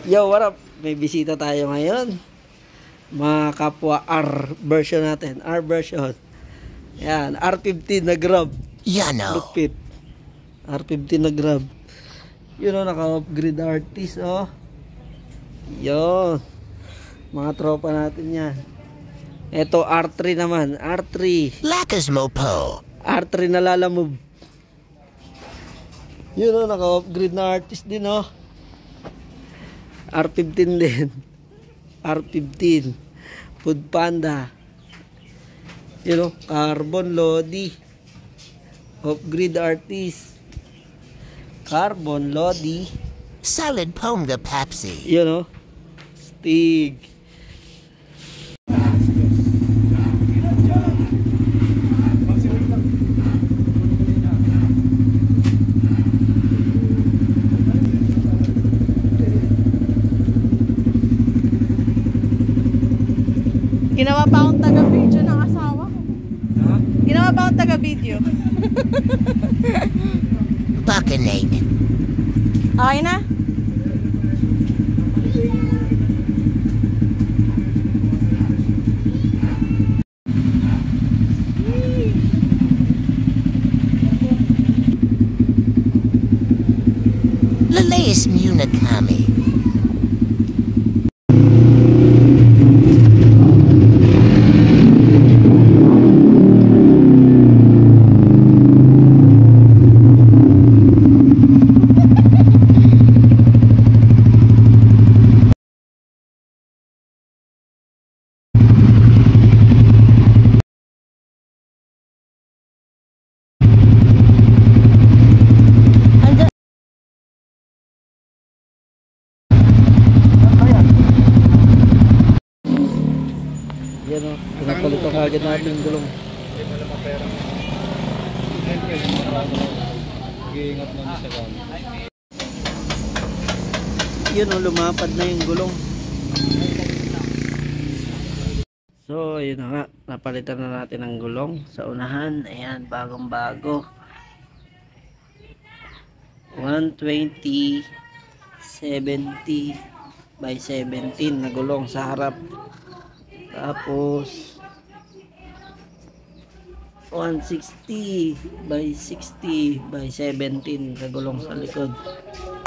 Yo, what up? May bisita tayo ngayon. Mga kapwa R version natin. R version. Yan, R15 na grab. Lupit. R15 na grab. Yun o, naka-upgrade artist o. Yun. Mga tropa natin yan. Ito R3 naman. R3. Lakas mo po. R3 na lalamove. Yun o, naka-upgrade na artist din o. R15 din. R15. Food Panda. You know, Carbon Lodi. Upgrade artist. Carbon Lodi. Solid pong the Pepsi. You know, Stig. Ginawa pa akong taga-video ng asawa ko. Huh? Ginawa pa akong taga-video. Buccaneer. Okay na? Lalays muna kami. Yan o, pinapalit ang agad natin yung gulong. Yun o, lumapad na yung gulong. So, yun na nga, napalitan na natin ang gulong sa unahan. Ayan, bagong bago. 120 70 by 17 na gulong sa harap. Tapos 160 by 60 by 17 na gulong sa likod.